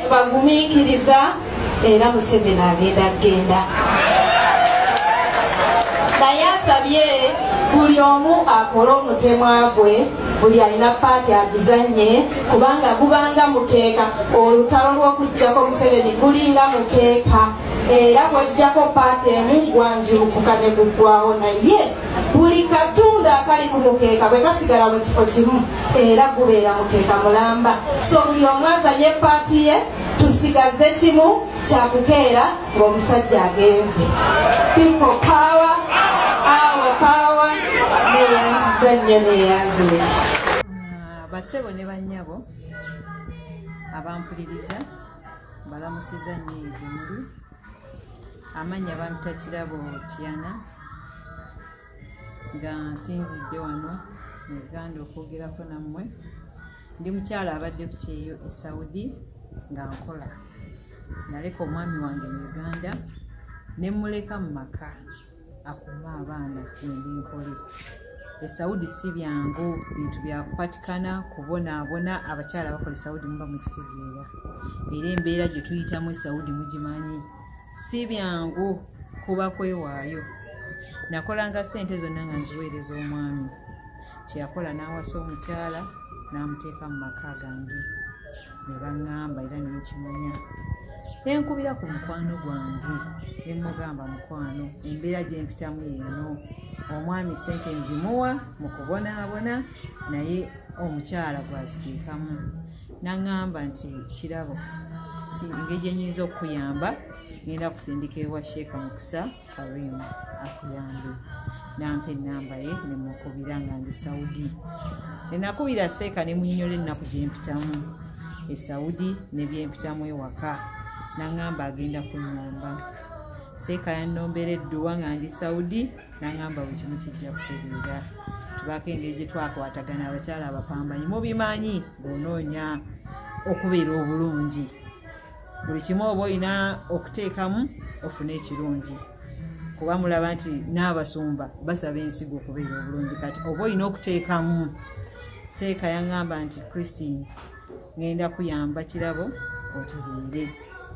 bagumiikiriza era Museveni agenda. Naye asabye buli omu akole omutemwa gwe, buli alina paati agizanye, kubanga gubanga mukeeka. Olutalo lw'okuggyako Museveni gulinga mukeeka, era bw'ojjako paati emu gwanjirukuka ne guggwawo, naye buli katunda akali ku mukeeka bwe kasigala mu kifo kimu era gubeera mukeeka mulamba. So buli omu azanye paati ye, tusigaze kimu kyakukeera ng'omusajja agenze. People power, our power, neyanziza nnyo neyanzire. Basebo ne bannyabo abampuliriza balamusiza nnyo egyemuli. Amanya bampita Kirabo Tiana nga nsinzidde wano mu Uganda okwogerako nammwe. Ndi mukyala abadde ku kyeyo e Saudi nga nkola. Naleka omwami wange mu Uganda ne muleka mu maka akuuma abaana endi nkole. E Saudi si byangu, bintu byakupatikana kubonaabona. Abakyala bakola e Saudi muba mukitegeera, era embeera gye tuyitamu e Saudi mugimanyi. Si byangu kuba kwewaayo. Nakolanga ssente zonna nga nziweereza omwami. Kyeyakola n'awasa omukyala n'amuteeka mu maka gange, ne baŋŋamba era ne nkimanya. Ne nkubira ku mukwano gwange ne mugamba, mukwano, embeera gye mpitamu eno. Omwami ssente nzimuwa mu kubonaabona, naye omukyala gwaziteekamu. N'aŋŋamba nti, Kirabo, engeri gye nnyinza okukuyamba, ngenda kusindika ewa Sheikh Mukisa Karim akuyambe. Nampa ennamba ye ne mukubira nga ndi Saudi. Ne nakubira Seeka ne munnyonnyola ennaku gye mpitamu e Saudi ne bye mpitamu ewaka. N'aŋŋamba agenda kunnyamba. Seeka yannombera edduwa nga ndi Saudi, n'aŋŋamba buli kimu kijja kutereera. Tubaako engeri gye twakwatagana abakyala abapambanyi. Mubimanyi ng'onoonya okubeera obulungi. Buli kimu oba olina okuteekamu ofune ekirungi, kuba mulaba nti n'abasumba basaba ensigo okubeera obulungi. Kati oba olina okuteekamu. Seeka yaŋŋamba nti, Christine, ngenda kuyamba Kirabo otereere.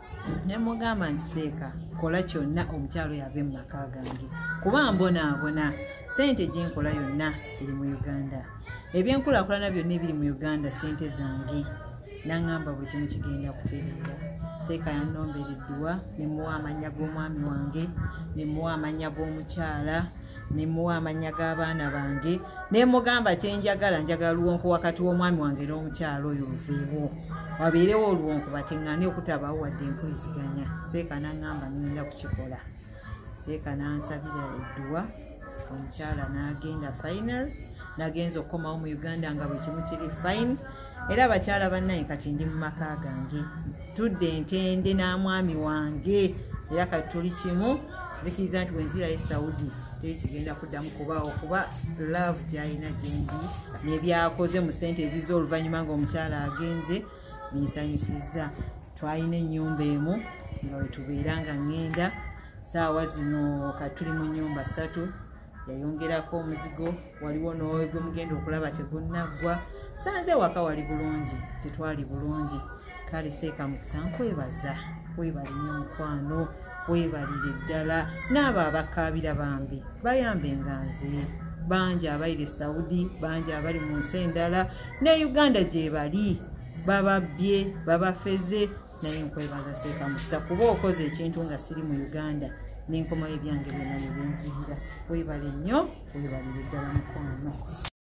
Ne mugamba nti, Seeka, kola kyonna omukyalo yave mu maka gange, kuba mbonaabona. Ssente gye nkola yonna eri mu Uganda. Ebyenkulaakulana byonna ebiri mu Uganda ssente zange. N'aŋŋamba buli kimu kigenda kutereera. Seeka yannombera edduwa, ne muwa amannya g'omwami wange, ne muwa amannya g'omukyala, ne muwa amannya g'abaana bange. Ne mugamba kyenjagala, njagala luwonko wakati w'omwami wange n'omukyala oyo luveewo, wabeerewo oluwonko bateŋŋane okutabaawo wadde empuliziganya. Seeka n'aŋŋamba ngenda kukikola. Seeka n'ansabira edduwa, omukyala n'agenda final. Nagenza okukomawo mu Uganda nga buli kimu kiri fine. Era abakyala bannaye kati ndi mu maka gange, tudde entende n'amwami wange, era kati tuli kimu. Nzikiriza nti wenzirayo e Saudi teri kigenda kuddamu kubaawo, kuba love gy'alina gyendi n'ebyakoze mu ssente eziza oluvannyuma ng'omukyala agenze binsanyusizza. Twalina ennyumba emu nga we tubeera nga ŋŋenda. Saawa zino kati tuli mu nnyumba 3. Yayongerako omuzigo, waliwo n'ogwe mugenda okulaba tegunnaggwa. Sanze waka wali bulungi, tetwali bulungi. Kale Seeka Mukisa nkwebaza, weebale nnyo mukwano, weebalire ddala. N'abo abakkaabira bambi bayambe nga nze. Bangi abayire e Saudi, bangi abali mu nsi endala, ne Uganda gye bali bababbye, babafeze. Naye nkwebaza Seeka Mukisa kuba okoze ekintu nga siri mu Uganda. N'enkomayo ebyange byonna ne benzirira. Weebale nnyo, weebalire ddala mukwano.